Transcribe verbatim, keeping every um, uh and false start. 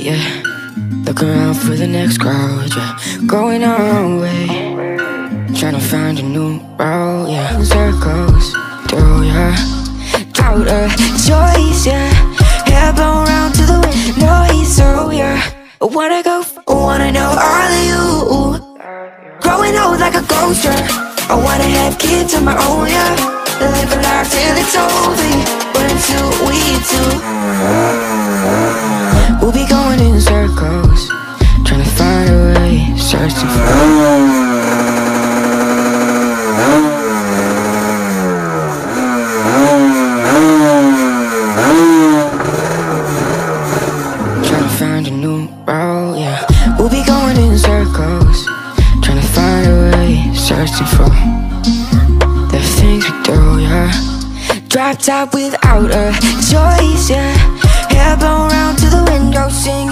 yeah. Look around for the next crowd, yeah. Going our own way, trying to find a new route, yeah. Circles through, yeah. Doubt a choice, yeah. Hair blown round to the wind, noise, so yeah. I wanna go, I wanna know all of you. Growing old like a ghost, yeah. I wanna have kids of my own, yeah. Live a life till it's over, but until we do, we'll be going in circles, trying to find a way, searching for trying to find a new route, yeah. We'll be going in circles, trying to find a way, searching for the things we do, yeah. Drop top without a choice, yeah. Hair blown round to the window, sing